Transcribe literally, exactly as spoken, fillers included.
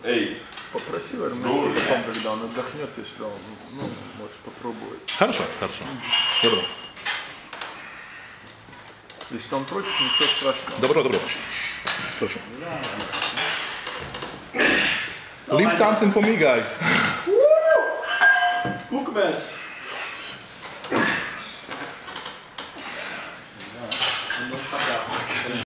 Эй. Попроси Армеса потом, когда он отдохнет, если он, ну, можешь попробовать. Хорошо, хорошо. Добро. Если он против, ничего страшного. Добро, добро. Хорошо. Leave something for me, guys. Cook match.